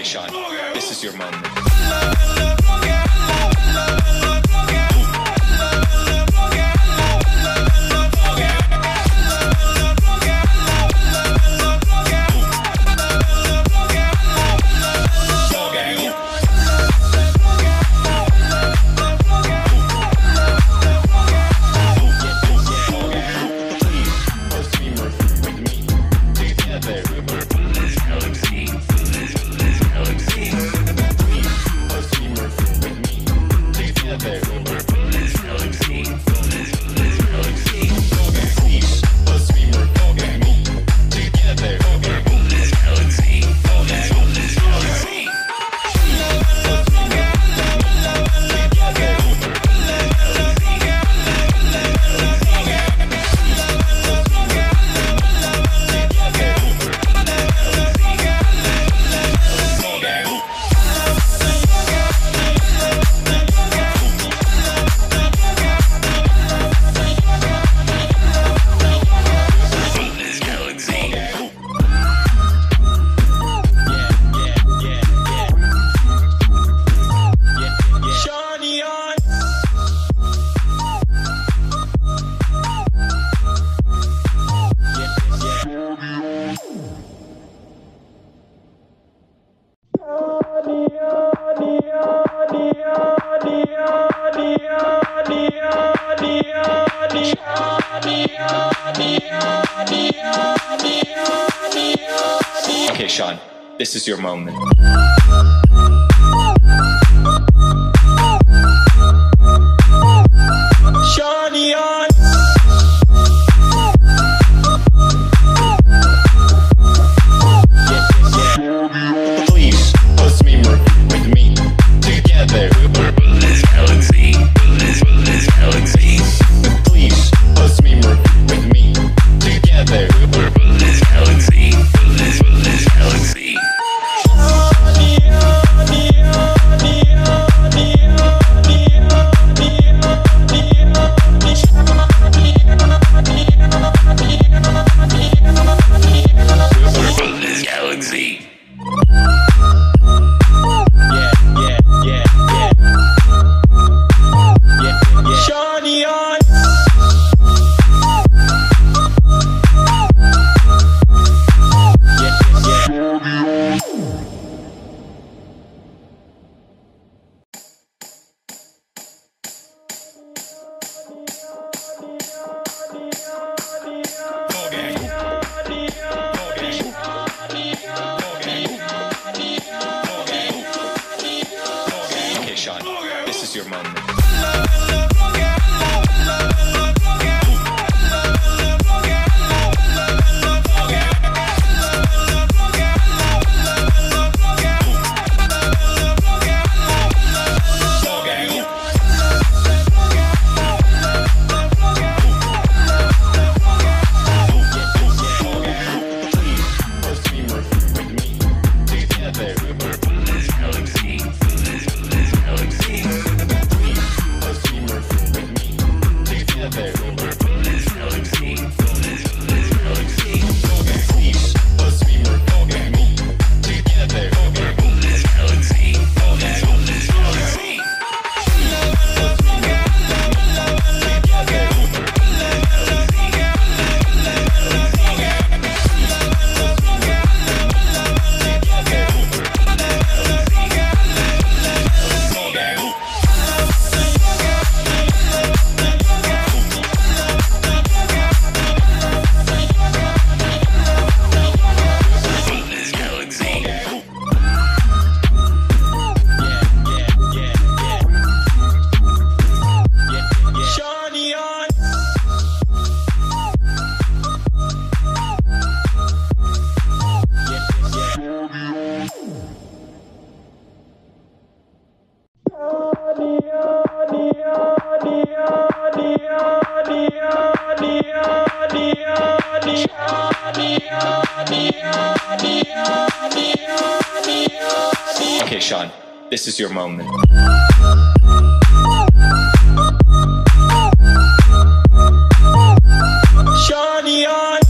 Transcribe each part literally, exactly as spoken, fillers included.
Sean, this is your moment. Okay, Sean, this is your moment. Shawnee on. Please, a swimmer with me together. Bullis Galaxy, Bullis, Bullis Galaxy. Please, a swimmer with me together. Bullis Galaxy, Bullis, Bullis Galaxy. Bullis Galaxy. Shawnee on. Okay, Sean, this is your moment. Okay, Sean, this is your moment. Shawnee on.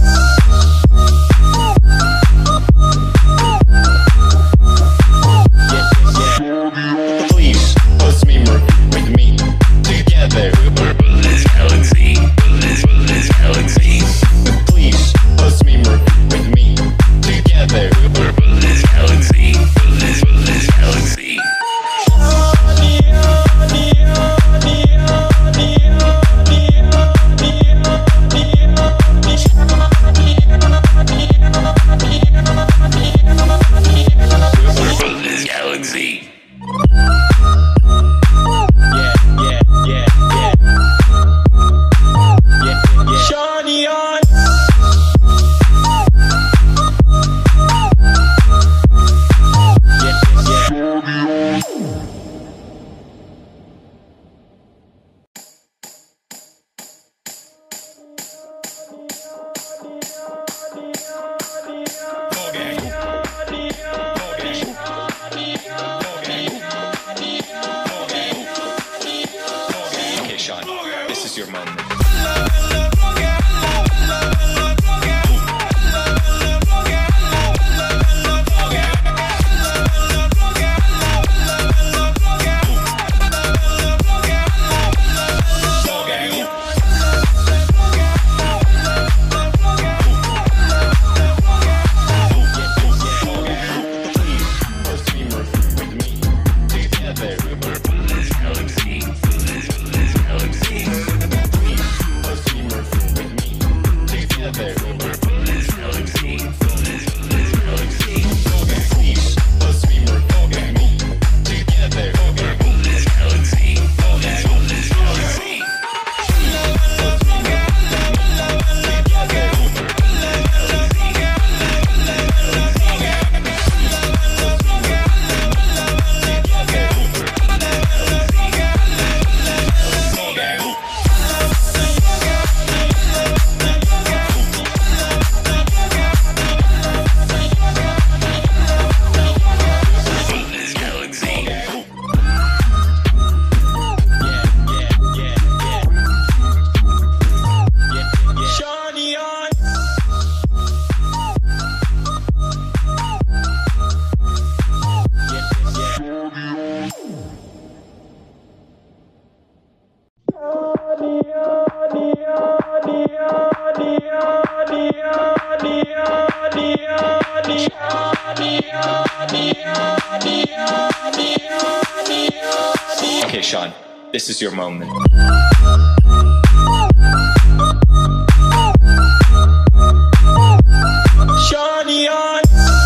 Okay, Sean, this is your moment. Shawnee on.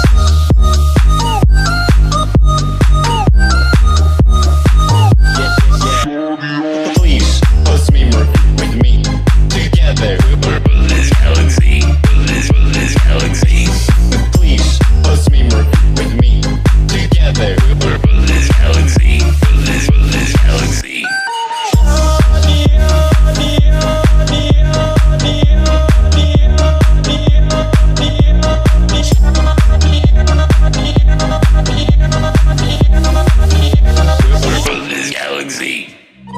Please, let's memory with me together. This galaxy, this, this galaxy. Please, let's memory with me together. This galaxy, this, this galaxy. This galaxy.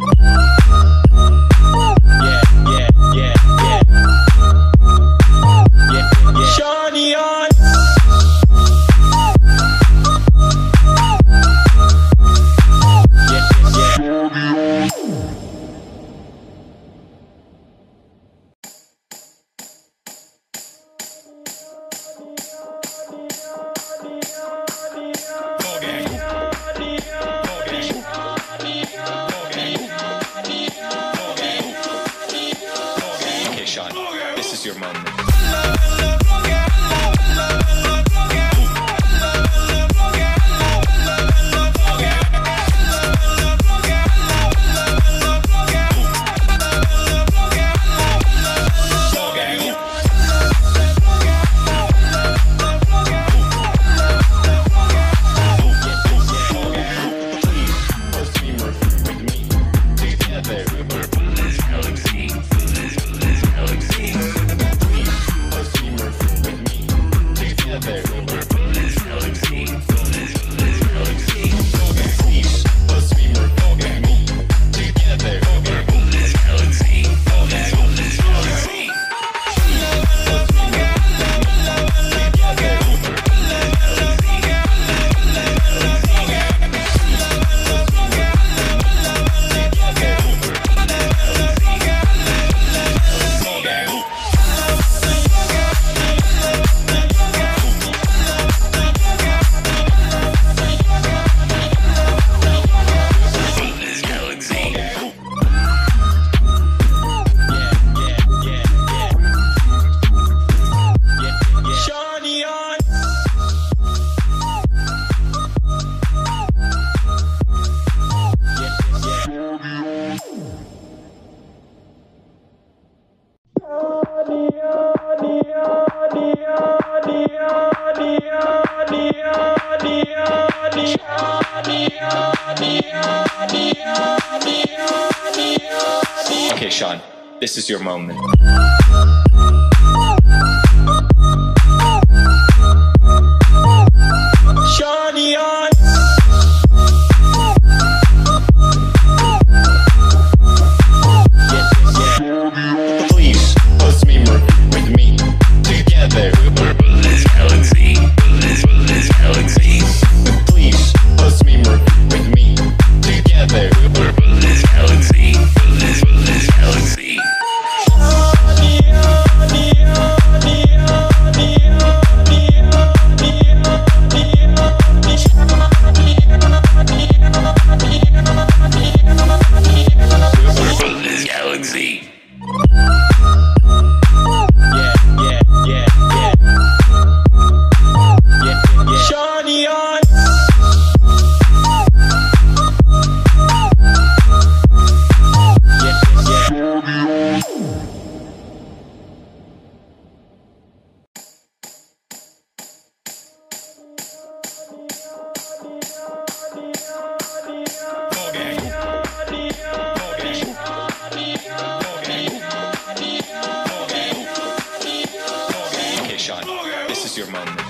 Yeah, yeah, yeah, yeah. Yeah, yeah. Shawnee on. Yeah, yeah. Okay, Sean, this is your moment. Okay, Sean, this is your moment. Shawnee on. Please, let's memory with me together. This galaxy, this, this galaxy. Please, let's memory with me together. This galaxy, this, this galaxy. This galaxy. Yeah, yeah, yeah, yeah. Yeah, yeah. Shawnee on. Yeah, yeah. Okay, Sean, this is your moment.